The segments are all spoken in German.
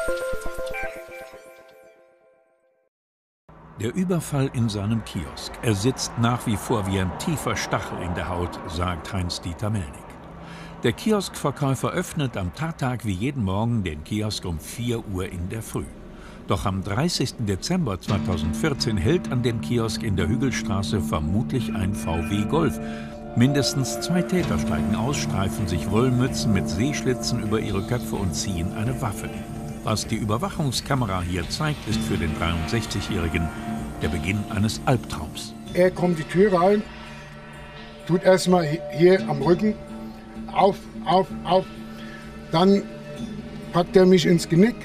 Der Überfall in seinem Kiosk. Er sitzt nach wie vor wie ein tiefer Stachel in der Haut, sagt Heinz-Dieter Melnick. Der Kioskverkäufer öffnet am Tattag wie jeden Morgen den Kiosk um 4 Uhr in der Früh. Doch am 30. Dezember 2014 hält an dem Kiosk in der Hügelstraße vermutlich ein VW Golf. Mindestens 2 Täter steigen aus, streifen sich Wollmützen mit Sehschlitzen über ihre Köpfe und ziehen eine Waffe. Was die Überwachungskamera hier zeigt, ist für den 63-Jährigen der Beginn eines Albtraums. Er kommt die Tür rein, tut erstmal hier am Rücken auf. Dann packt er mich ins Genick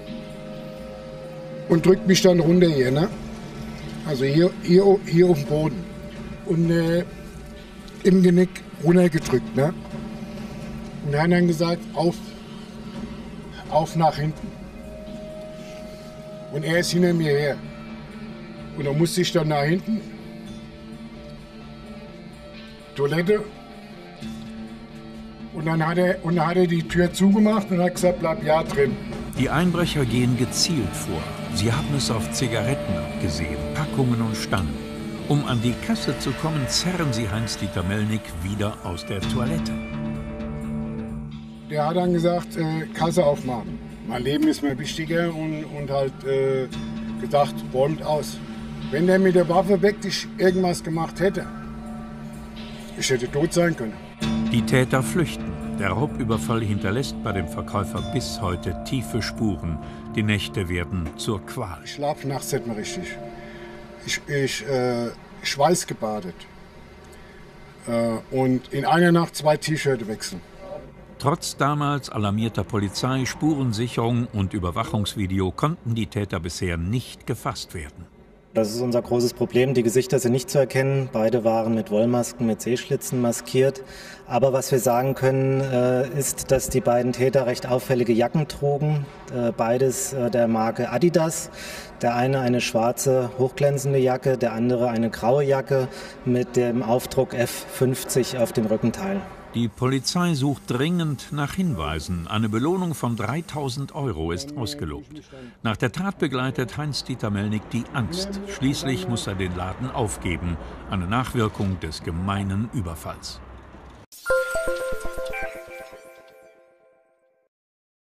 und drückt mich dann runter hier, ne? Also hier auf dem Boden. Und im Genick runtergedrückt, ne? Und er hat dann gesagt, auf nach hinten. Und er ist hinter mir her. Und dann musste ich dann nach hinten. Toilette. Und dann hat er die Tür zugemacht und hat gesagt, bleib ja drin. Die Einbrecher gehen gezielt vor. Sie haben es auf Zigaretten abgesehen, Packungen und Stangen. Um an die Kasse zu kommen, zerren sie Heinz-Dieter Melnick wieder aus der Toilette. Der hat dann gesagt, Kasse aufmachen. Mein Leben ist mir wichtiger und halt gedacht, räumt aus. Wenn der mit der Waffe wirklich irgendwas gemacht hätte, ich hätte tot sein können. Die Täter flüchten. Der Raubüberfall hinterlässt bei dem Verkäufer bis heute tiefe Spuren. Die Nächte werden zur Qual. Ich schlafe nachts nicht mehr richtig. Ich schweißgebadet. Und in einer Nacht 2 T-Shirts wechseln. Trotz damals alarmierter Polizei, Spurensicherung und Überwachungsvideo konnten die Täter bisher nicht gefasst werden. Das ist unser großes Problem. Die Gesichter sind nicht zu erkennen. Beide waren mit Wollmasken, mit Sehschlitzen maskiert. Aber was wir sagen können, ist, dass die beiden Täter recht auffällige Jacken trugen. Beides der Marke Adidas. Der eine eine schwarze, hochglänzende Jacke, der andere eine graue Jacke mit dem Aufdruck F50 auf dem Rückenteil. Die Polizei sucht dringend nach Hinweisen. Eine Belohnung von 3.000 € ist ausgelobt. Nach der Tat begleitet Heinz-Dieter Melnick die Angst. Schließlich muss er den Laden aufgeben. Eine Nachwirkung des gemeinen Überfalls.